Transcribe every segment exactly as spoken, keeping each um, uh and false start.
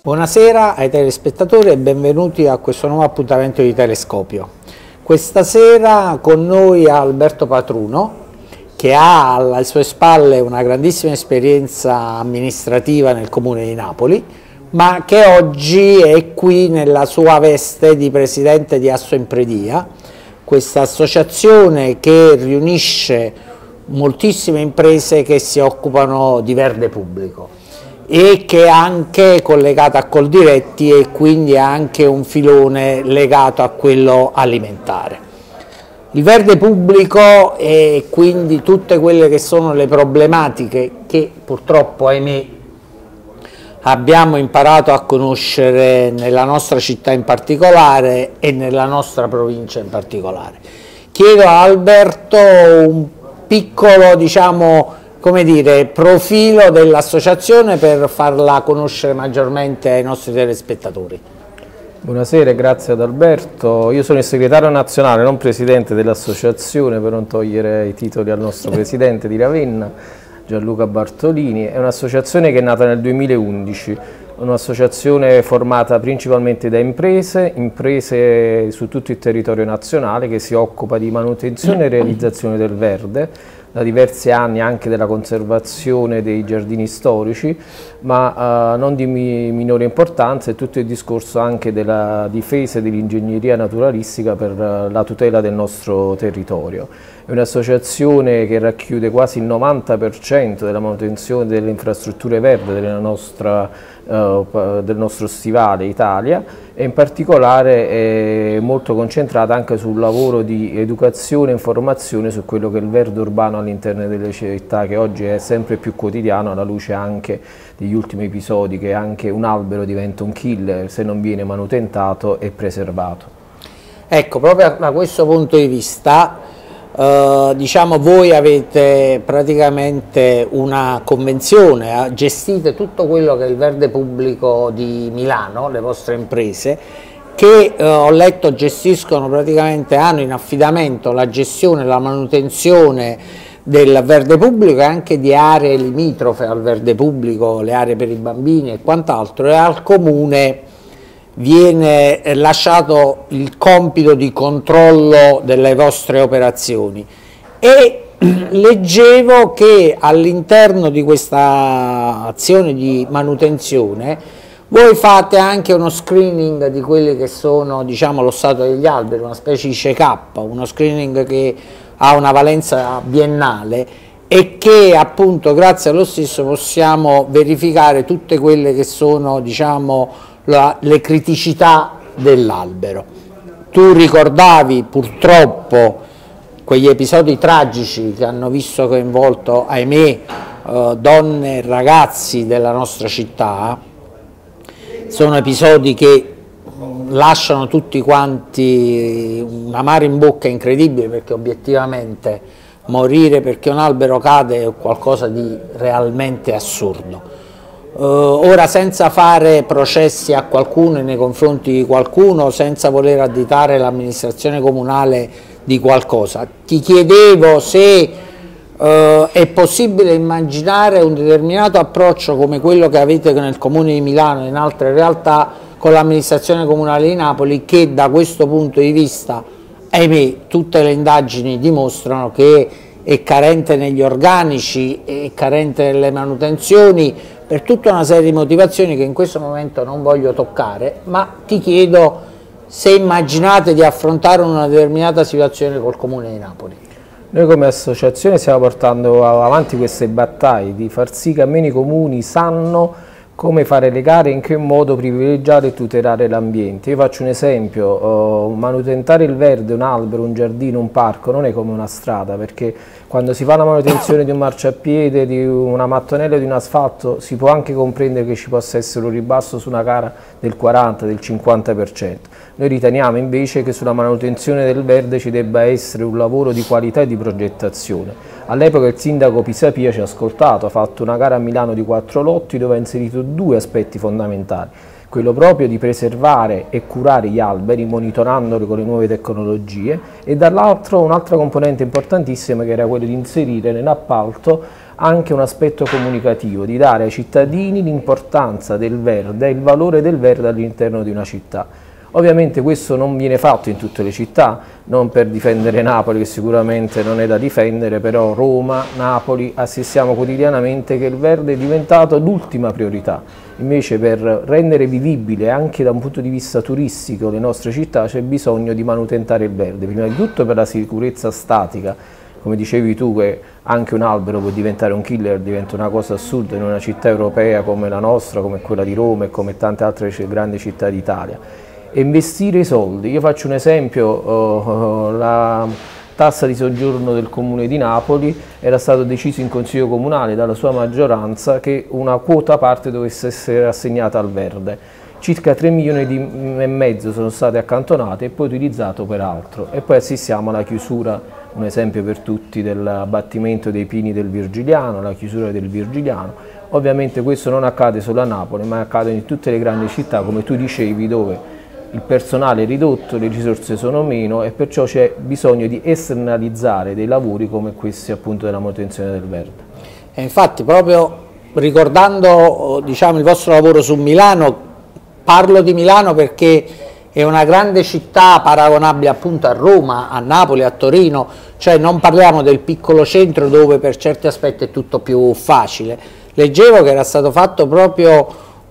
Buonasera ai telespettatori e benvenuti a questo nuovo appuntamento di Telescopio. Questa sera con noi Alberto Patruno, che ha alle sue spalle una grandissima esperienza amministrativa nel Comune di Napoli, ma che oggi è qui nella sua veste di presidente di Assoimpredia, questa associazione che riunisce moltissime imprese che si occupano di verde pubblico e che è anche collegata a Coldiretti e quindi ha anche un filone legato a quello alimentare. Il verde pubblico e quindi tutte quelle che sono le problematiche che purtroppo, ahimè, abbiamo imparato a conoscere nella nostra città in particolare e nella nostra provincia in particolare. Chiedo a Alberto un piccolo, diciamo, come dire, profilo dell'associazione per farla conoscere maggiormente ai nostri telespettatori. Buonasera, grazie ad Alberto. Io sono il segretario nazionale, non presidente dell'associazione, per non togliere i titoli al nostro presidente di Ravenna, Gianluca Bartolini. È un'associazione che è nata nel duemilaundici, un'associazione formata principalmente da imprese, imprese su tutto il territorio nazionale, che si occupa di manutenzione e realizzazione del verde, da diversi anni anche della conservazione dei giardini storici, ma eh, non di mi minore importanza è tutto il discorso anche della difesa e dell'ingegneria naturalistica per eh, la tutela del nostro territorio. È un'associazione che racchiude quasi il novanta per cento della manutenzione delle infrastrutture verdi della nostra, eh, del nostro stivale Italia, e in particolare è molto concentrata anche sul lavoro di educazione e informazione su quello che è il verde urbano all'interno delle città, che oggi è sempre più quotidiano alla luce anche degli ultimi episodi che anche un albero diventa un killer se non viene manutentato e preservato. Ecco, proprio da questo punto di vista, eh, diciamo, voi avete praticamente una convenzione, eh, gestite tutto quello che è il verde pubblico di Milano, le vostre imprese, che eh, ho letto gestiscono praticamente, hanno in affidamento la gestione e la manutenzione del verde pubblico e anche di aree limitrofe al verde pubblico, le aree per i bambini e quant'altro, e al comune viene lasciato il compito di controllo delle vostre operazioni. E leggevo che all'interno di questa azione di manutenzione voi fate anche uno screening di quelli che sono, diciamo, lo stato degli alberi, una specie di check-up, uno screening che ha una valenza biennale e che appunto grazie allo stesso possiamo verificare tutte quelle che sono, diciamo, la, le criticità dell'albero. Tu ricordavi purtroppo quegli episodi tragici che hanno visto coinvolto, ahimè, eh, donne e ragazzi della nostra città. Sono episodi che lasciano tutti quanti un amaro in bocca incredibile, perché obiettivamente morire perché un albero cade è qualcosa di realmente assurdo. Uh, ora, senza fare processi a qualcuno e nei confronti di qualcuno, senza voler additare l'amministrazione comunale di qualcosa, ti chiedevo se uh, è possibile immaginare un determinato approccio come quello che avete nel Comune di Milano e in altre realtà con l'amministrazione comunale di Napoli, che da questo punto di vista, ahimè, tutte le indagini dimostrano che è carente negli organici, è carente nelle manutenzioni, per tutta una serie di motivazioni che in questo momento non voglio toccare, ma ti chiedo se immaginate di affrontare una determinata situazione col Comune di Napoli. Noi come associazione stiamo portando avanti queste battaglie di far sì che almeno i comuni sanno come fare le gare e in che modo privilegiare e tutelare l'ambiente. Io faccio un esempio, uh, manutentare il verde, un albero, un giardino, un parco non è come una strada, perché quando si fa la manutenzione di un marciapiede, di una mattonella o di un asfalto, si può anche comprendere che ci possa essere un ribasso su una gara del quaranta, del cinquanta per cento. Noi riteniamo invece che sulla manutenzione del verde ci debba essere un lavoro di qualità e di progettazione. All'epoca il sindaco Pisapia ci ha ascoltato, ha fatto una gara a Milano di quattro lotti dove ha inserito due aspetti fondamentali: quello proprio di preservare e curare gli alberi monitorandoli con le nuove tecnologie, e dall'altro un'altra componente importantissima che era quella di inserire nell'appalto anche un aspetto comunicativo, di dare ai cittadini l'importanza del verde e il valore del verde all'interno di una città. Ovviamente questo non viene fatto in tutte le città, non per difendere Napoli, che sicuramente non è da difendere, però Roma, Napoli, assistiamo quotidianamente che il verde è diventato l'ultima priorità. Invece per rendere vivibile anche da un punto di vista turistico le nostre città c'è bisogno di manutentare il verde, prima di tutto per la sicurezza statica. Come dicevi tu, che anche un albero può diventare un killer, diventa una cosa assurda in una città europea come la nostra, come quella di Roma e come tante altre grandi città d'Italia. E investire i soldi. Io faccio un esempio, uh, la tassa di soggiorno del Comune di Napoli era stato deciso in Consiglio Comunale dalla sua maggioranza che una quota parte dovesse essere assegnata al verde. Circa tre milioni e mezzo sono state accantonate e poi utilizzato per altro. E poi assistiamo alla chiusura, un esempio per tutti, dell'abbattimento dei pini del Virgiliano, la chiusura del Virgiliano. Ovviamente questo non accade solo a Napoli, ma accade in tutte le grandi città, come tu dicevi, dove il personale è ridotto, le risorse sono meno e perciò c'è bisogno di esternalizzare dei lavori come questi appunto della manutenzione del verde. E infatti proprio ricordando diciamo, il vostro lavoro su Milano, parlo di Milano perché è una grande città paragonabile appunto a Roma, a Napoli, a Torino, cioè non parliamo del piccolo centro dove per certi aspetti è tutto più facile. Leggevo che era stato fatto proprio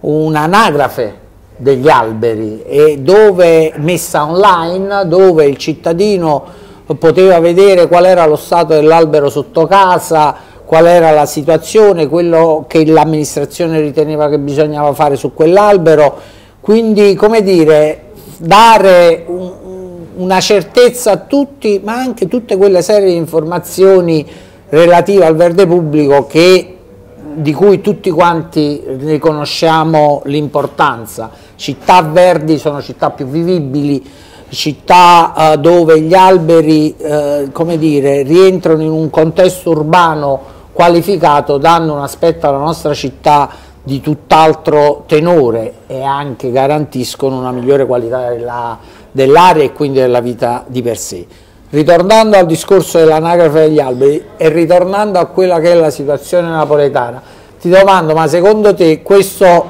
un'anagrafe degli alberi e dove messa online, dove il cittadino poteva vedere qual era lo stato dell'albero sotto casa, qual era la situazione, quello che l'amministrazione riteneva che bisognava fare su quell'albero, quindi come dire dare un, una certezza a tutti, ma anche tutte quelle serie di informazioni relative al verde pubblico che di cui tutti quanti riconosciamo l'importanza. Città verdi sono città più vivibili, città eh, dove gli alberi eh, come dire, rientrano in un contesto urbano qualificato, danno un aspetto alla nostra città di tutt'altro tenore e anche garantiscono una migliore qualità dell'aria e quindi della vita di per sé. Ritornando al discorso dell'anagrafe degli alberi e ritornando a quella che è la situazione napoletana, ti domando, ma secondo te questo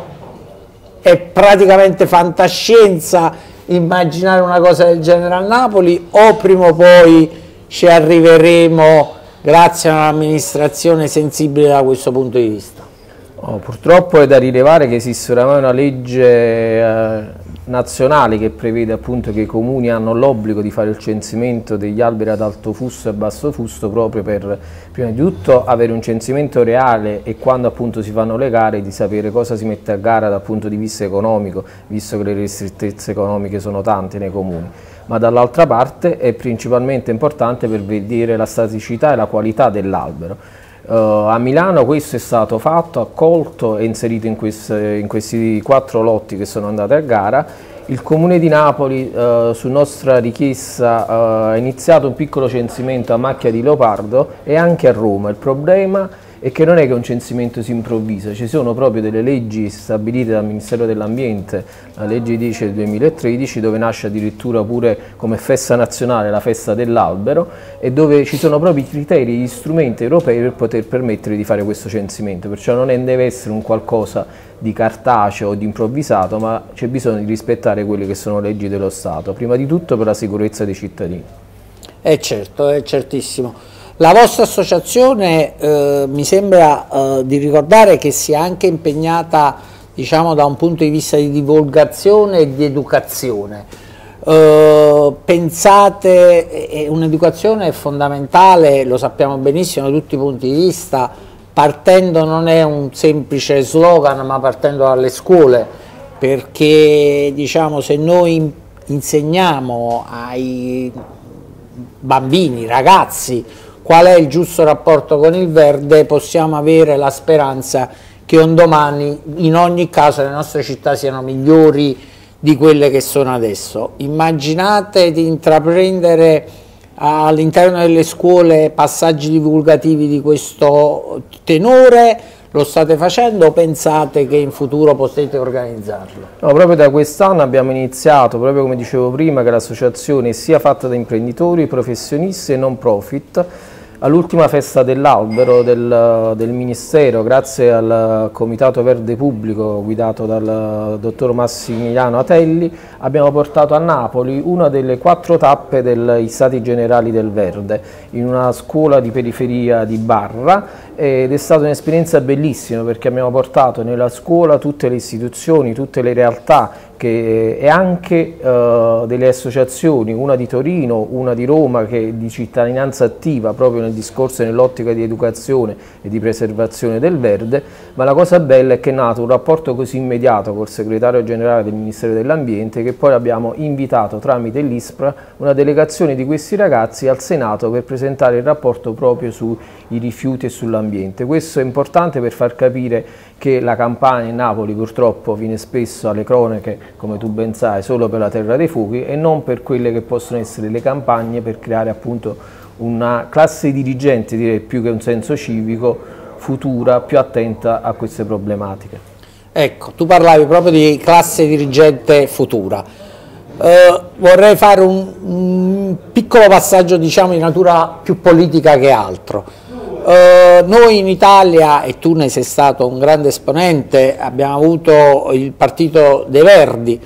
è praticamente fantascienza immaginare una cosa del genere a Napoli o prima o poi ci arriveremo grazie a un'amministrazione sensibile da questo punto di vista? Oh, purtroppo è da rilevare che esiste oramai una legge eh, nazionale che prevede appunto che i comuni hanno l'obbligo di fare il censimento degli alberi ad alto fusto e basso fusto proprio per prima di tutto avere un censimento reale e quando appunto si fanno le gare di sapere cosa si mette a gara dal punto di vista economico, visto che le ristrettezze economiche sono tante nei comuni. Ma dall'altra parte è principalmente importante per vedere la staticità e la qualità dell'albero. Uh, a Milano questo è stato fatto, accolto e inserito in, queste, in questi quattro lotti che sono andati a gara. Il Comune di Napoli, uh, su nostra richiesta, uh, ha iniziato un piccolo censimento a macchia di leopardo e anche a Roma. Il problema è che non è che un censimento si improvvisa, ci sono proprio delle leggi stabilite dal Ministero dell'Ambiente, la legge dice del duemilatredici, dove nasce addirittura pure come festa nazionale la festa dell'albero e dove ci sono proprio i criteri e gli strumenti europei per poter permettere di fare questo censimento, perciò non è, deve essere un qualcosa di cartaceo o di improvvisato, ma c'è bisogno di rispettare quelle che sono leggi dello Stato, prima di tutto per la sicurezza dei cittadini. È certo, è certissimo. La vostra associazione eh, mi sembra eh, di ricordare che sia anche impegnata diciamo, da un punto di vista di divulgazione e di educazione. Eh, pensate, eh, un'educazione è fondamentale, lo sappiamo benissimo da tutti i punti di vista, partendo non è un semplice slogan ma partendo dalle scuole, perché diciamo, se noi insegniamo ai bambini, ragazzi, qual è il giusto rapporto con il verde, possiamo avere la speranza che un domani in ogni caso le nostre città siano migliori di quelle che sono adesso. Immaginate di intraprendere all'interno delle scuole passaggi divulgativi di questo tenore? Lo state facendo o pensate che in futuro potete organizzarlo? No, proprio da quest'anno abbiamo iniziato, proprio come dicevo prima, che l'associazione sia fatta da imprenditori, professionisti e non profit. All'ultima festa dell'albero del, del Ministero, grazie al Comitato Verde Pubblico guidato dal dottor Massimiliano Atelli, abbiamo portato a Napoli una delle quattro tappe degli Stati Generali del Verde, in una scuola di periferia di Barra, ed è stata un'esperienza bellissima perché abbiamo portato nella scuola tutte le istituzioni, tutte le realtà che, e anche uh, delle associazioni, una di Torino, una di Roma, che di cittadinanza attiva proprio nel discorso e nell'ottica di educazione e di preservazione del verde. Ma la cosa bella è che è nato un rapporto così immediato col segretario generale del Ministero dell'Ambiente, che poi abbiamo invitato tramite l'ISPRA una delegazione di questi ragazzi al Senato per presentare il rapporto proprio sui rifiuti e sull'ambiente. Questo è importante per far capire che la Campania in Napoli purtroppo viene spesso alle cronache, come tu ben sai, solo per la terra dei fuochi e non per quelle che possono essere le campagne, per creare appunto una classe dirigente, direi più che un senso civico, futura, più attenta a queste problematiche. Ecco, tu parlavi proprio di classe dirigente futura. Eh, vorrei fare un, un piccolo passaggio, diciamo, di natura più politica che altro. Uh, noi in Italia, e tu ne sei stato un grande esponente, abbiamo avuto il Partito dei Verdi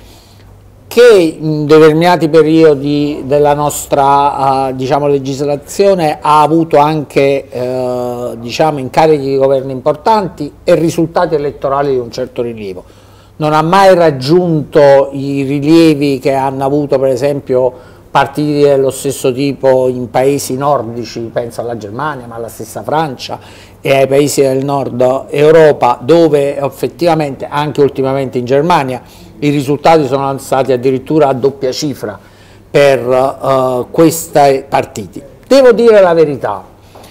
che in determinati periodi della nostra uh, diciamo, legislazione ha avuto anche uh, diciamo, incarichi di governo importanti e risultati elettorali di un certo rilievo. Non ha mai raggiunto i rilievi che hanno avuto per esempio partiti dello stesso tipo in paesi nordici, penso alla Germania, ma alla stessa Francia e ai paesi del nord Europa, dove effettivamente anche ultimamente in Germania i risultati sono stati addirittura a doppia cifra per uh, questi partiti. Devo dire la verità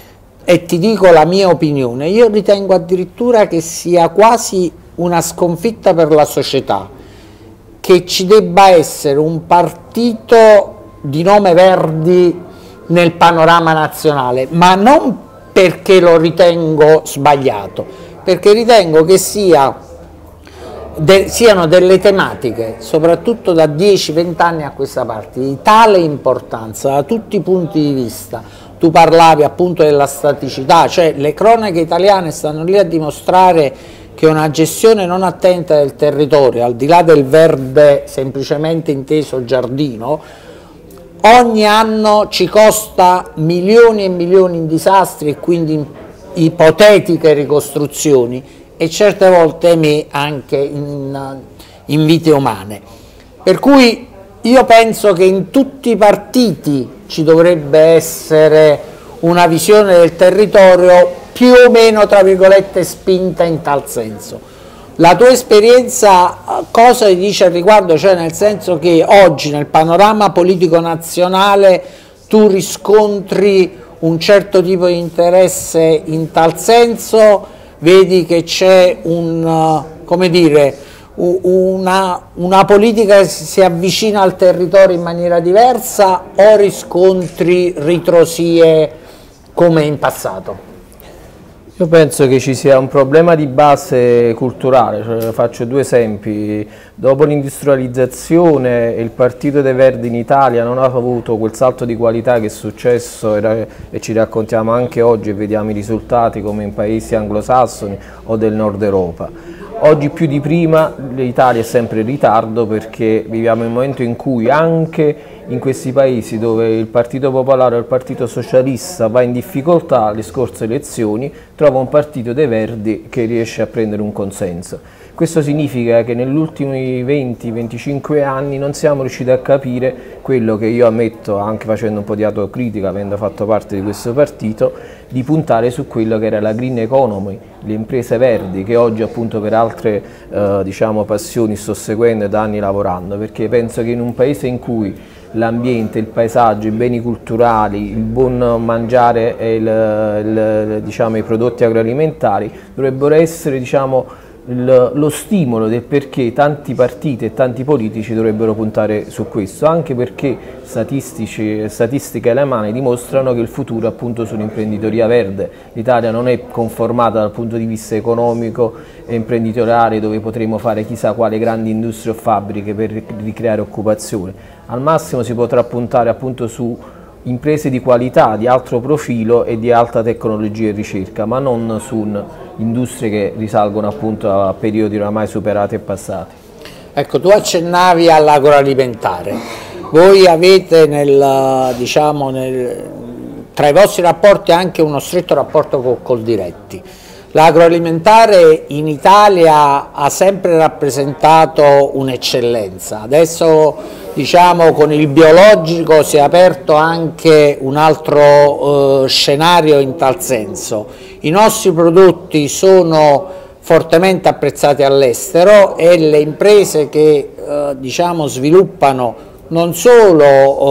e ti dico la mia opinione, io ritengo addirittura che sia quasi una sconfitta per la società che ci debba essere un partito di nome Verdi nel panorama nazionale, ma non perché lo ritengo sbagliato, perché ritengo che sia, de, siano delle tematiche, soprattutto da dieci venti anni a questa parte, di tale importanza da tutti i punti di vista. Tu parlavi appunto della staticità, cioè le cronache italiane stanno lì a dimostrare che una gestione non attenta del territorio, al di là del verde semplicemente inteso giardino, ogni anno ci costa milioni e milioni in disastri e quindi in ipotetiche ricostruzioni e certe volte me anche in, in vite umane. Per cui io penso che in tutti i partiti ci dovrebbe essere una visione del territorio più o meno, tra virgolette, spinta in tal senso. La tua esperienza cosa ti dice al riguardo? Cioè nel senso che oggi nel panorama politico nazionale tu riscontri un certo tipo di interesse in tal senso, vedi che c'è un, come dire, una, una politica che si avvicina al territorio in maniera diversa o riscontri ritrosie come in passato? Io penso che ci sia un problema di base culturale, cioè, faccio due esempi. Dopo l'industrializzazione il Partito dei Verdi in Italia non ha avuto quel salto di qualità che è successo era, e ci raccontiamo anche oggi e vediamo i risultati come in paesi anglosassoni o del nord Europa. Oggi più di prima l'Italia è sempre in ritardo perché viviamo il momento in cui anche in questi paesi dove il Partito Popolare o il Partito Socialista va in difficoltà alle scorse elezioni, trova un Partito dei Verdi che riesce a prendere un consenso. Questo significa che negli ultimi venti venticinque anni non siamo riusciti a capire quello che io ammetto, anche facendo un po' di autocritica, avendo fatto parte di questo partito, di puntare su quello che era la green economy, le imprese verdi, che oggi appunto per altre eh, diciamo, passioni sto seguendo e da anni lavorando, perché penso che in un paese in cui l'ambiente, il paesaggio, i beni culturali, il buon mangiare e il, il, diciamo, i prodotti agroalimentari dovrebbero essere diciamo, il, lo stimolo del perché tanti partiti e tanti politici dovrebbero puntare su questo, anche perché statistici, statistiche alle mani dimostrano che il futuro è appunto sull'imprenditoria verde. L'Italia non è conformata dal punto di vista economico e imprenditoriale dove potremo fare chissà quale grandi industrie o fabbriche per ricreare occupazione. Al massimo si potrà puntare appunto su imprese di qualità, di alto profilo e di alta tecnologia e ricerca, ma non su industrie che risalgono appunto a periodi oramai superati e passati. Ecco, tu accennavi all'agroalimentare. Voi avete nel, diciamo, nel, tra i vostri rapporti anche uno stretto rapporto con Coldiretti. L'agroalimentare in Italia ha sempre rappresentato un'eccellenza. Adesso, diciamo, con il biologico si è aperto anche un altro eh, scenario in tal senso. I nostri prodotti sono fortemente apprezzati all'estero e le imprese che eh, diciamo, sviluppano non solo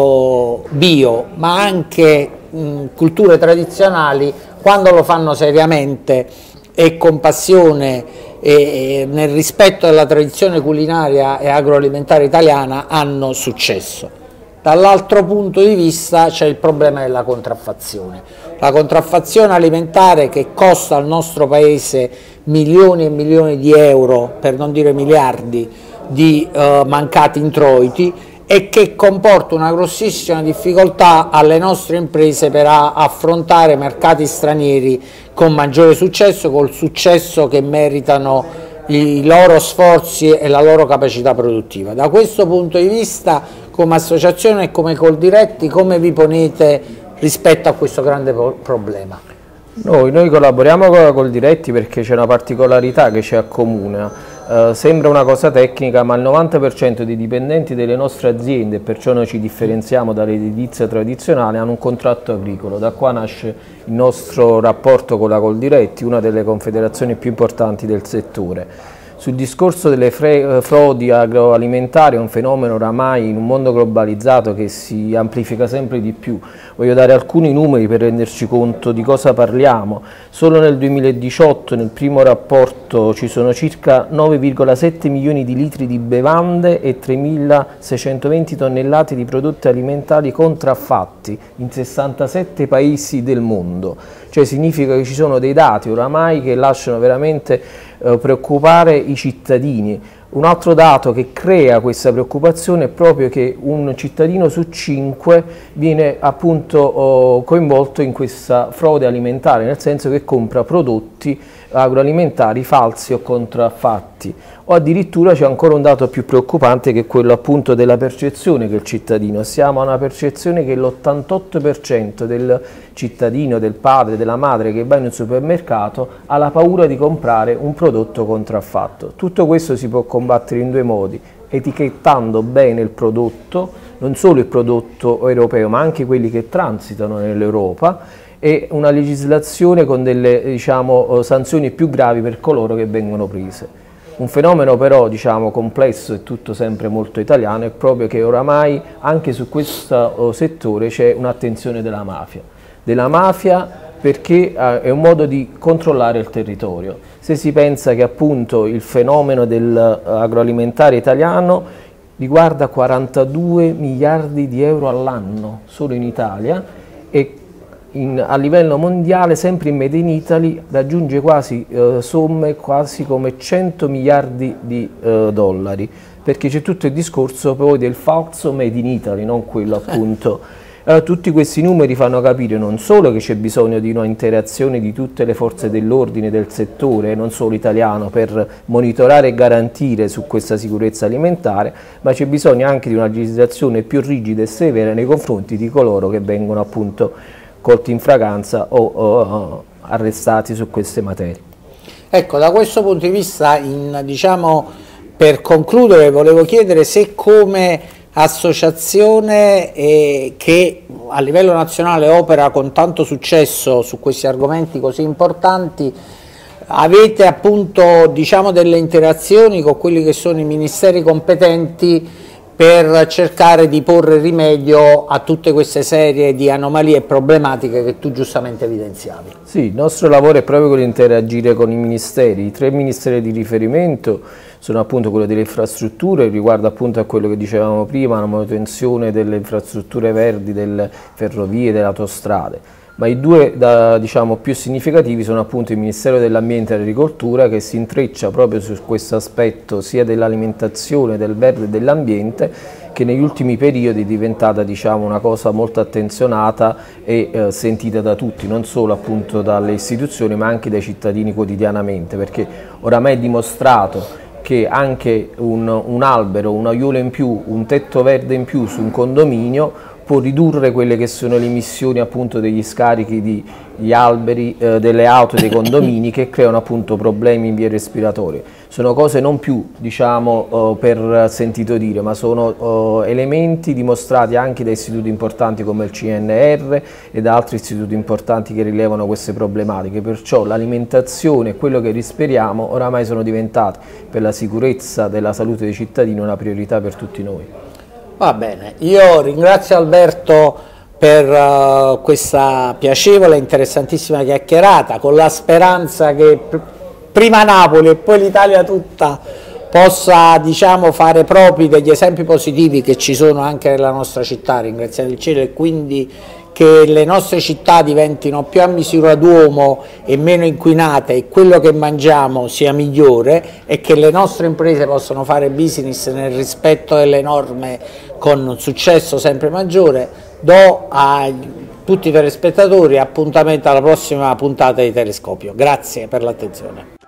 eh, bio ma anche mh, culture tradizionali, quando lo fanno seriamente e con passione e, e nel rispetto della tradizione culinaria e agroalimentare italiana, hanno successo. Dall'altro punto di vista c'è il problema della contraffazione. La contraffazione alimentare, che costa al nostro Paese milioni e milioni di euro, per non dire miliardi, di eh, mancati introiti, e che comporta una grossissima difficoltà alle nostre imprese per affrontare mercati stranieri con maggiore successo, col successo che meritano i loro sforzi e la loro capacità produttiva. Da questo punto di vista, come associazione e come Coldiretti, come vi ponete rispetto a questo grande problema? Noi, noi collaboriamo con la Coldiretti perché c'è una particolarità che ci accomuna. Uh, sembra una cosa tecnica, ma il novanta per cento dei dipendenti delle nostre aziende, perciò noi ci differenziamo dall'edilizia tradizionale, hanno un contratto agricolo. Da qua nasce il nostro rapporto con la Coldiretti, una delle confederazioni più importanti del settore. Sul discorso delle frodi agroalimentari, è un fenomeno oramai in un mondo globalizzato che si amplifica sempre di più. Voglio dare alcuni numeri per renderci conto di cosa parliamo. Solo nel duemiladiciotto, nel primo rapporto, ci sono circa nove virgola sette milioni di litri di bevande e tremilaseicentoventi tonnellate di prodotti alimentari contraffatti in sessantasette paesi del mondo. Cioè significa che ci sono dei dati oramai che lasciano veramente eh, preoccupare i cittadini. Un altro dato che crea questa preoccupazione è proprio che un cittadino su cinque viene appunto oh, coinvolto in questa frode alimentare, nel senso che compra prodotti agroalimentari falsi o contraffatti. O addirittura c'è ancora un dato più preoccupante, che è quello appunto della percezione che il cittadino. Siamo a una percezione che l'ottantotto per cento del cittadino, del padre, della madre che va in un supermercato ha la paura di comprare un prodotto contraffatto. Tutto questo si può combattere in due modi: etichettando bene il prodotto, non solo il prodotto europeo ma anche quelli che transitano nell'Europa, e una legislazione con delle diciamo, sanzioni più gravi per coloro che vengono prese. Un fenomeno però diciamo, complesso e tutto sempre molto italiano è proprio che oramai anche su questo settore c'è un'attenzione della mafia. Della mafia perché eh, è un modo di controllare il territorio. Se si pensa che appunto il fenomeno dell'agroalimentare italiano riguarda quarantadue miliardi di euro all'anno solo in Italia, e In, a livello mondiale, sempre in Made in Italy, raggiunge quasi eh, somme quasi come cento miliardi di eh, dollari, perché c'è tutto il discorso poi del falso Made in Italy, non quello appunto. Eh, tutti questi numeri fanno capire non solo che c'è bisogno di una interazione di tutte le forze dell'ordine del settore, non solo italiano, per monitorare e garantire su questa sicurezza alimentare, ma c'è bisogno anche di una legislazione più rigida e severa nei confronti di coloro che vengono appunto colti in fragranza o, o, o arrestati su queste materie. Ecco, da questo punto di vista, in, diciamo, per concludere, volevo chiedere se come associazione eh, che a livello nazionale opera con tanto successo su questi argomenti così importanti, avete appunto diciamo, delle interazioni con quelli che sono i ministeri competenti per cercare di porre rimedio a tutte queste serie di anomalie e problematiche che tu giustamente evidenziavi. Sì, il nostro lavoro è proprio quello di interagire con i ministeri. I tre ministeri di riferimento sono appunto quello delle infrastrutture, riguardo appunto a quello che dicevamo prima, la manutenzione delle infrastrutture verdi, delle ferrovie, delle autostrade. Ma i due da, diciamo, più significativi sono appunto il Ministero dell'Ambiente e dell'Agricoltura, che si intreccia proprio su questo aspetto sia dell'alimentazione, del verde e dell'ambiente, che negli ultimi periodi è diventata, diciamo, una cosa molto attenzionata e eh, sentita da tutti, non solo appunto dalle istituzioni ma anche dai cittadini quotidianamente, perché oramai è dimostrato che anche un, un albero, un aiuolo in più, un tetto verde in più su un condominio può ridurre quelle che sono le emissioni appunto degli scarichi degli alberi, eh, delle auto, dei condomini, che creano appunto problemi in vie respiratorie. Sono cose non più, diciamo, eh, per sentito dire, ma sono eh, elementi dimostrati anche da istituti importanti come il C N R e da altri istituti importanti che rilevano queste problematiche. Perciò l'alimentazione e quello che respiriamo oramai sono diventati, per la sicurezza della salute dei cittadini, una priorità per tutti noi. Va bene, io ringrazio Alberto per uh, questa piacevole e interessantissima chiacchierata, con la speranza che pr prima Napoli e poi l'Italia tutta possa, diciamo, fare propri degli esempi positivi che ci sono anche nella nostra città, ringraziando il cielo, e quindi che le nostre città diventino più a misura d'uomo e meno inquinate, e quello che mangiamo sia migliore, e che le nostre imprese possano fare business nel rispetto delle norme con un successo sempre maggiore. Do a tutti i telespettatori appuntamento alla prossima puntata di Telescopio. Grazie per l'attenzione.